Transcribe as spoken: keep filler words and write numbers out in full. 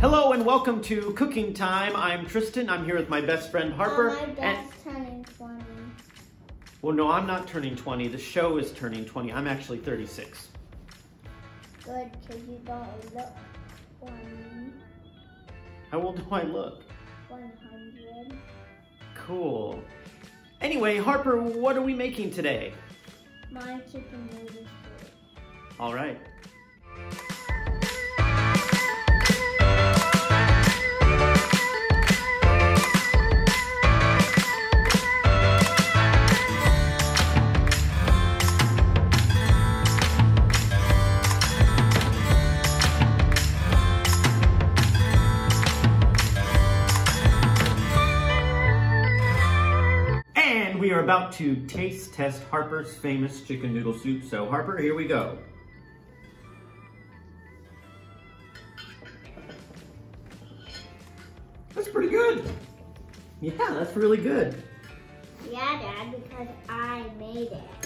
Hello and welcome to Cooking Time. I'm Tristan. I'm here with my best friend Harper. Oh, my dad's and... turning twenty. Well, no, I'm not turning twenty. The show is turning twenty. I'm actually thirty-six. Good, because you don't look twenty. How old do I look? one hundred. Cool. Anyway, Harper, what are we making today? My chicken noodle soup. All right. We are about to taste test Harper's famous chicken noodle soup. So Harper, here we go. That's pretty good. Yeah, that's really good. Yeah, Dad, because I made it.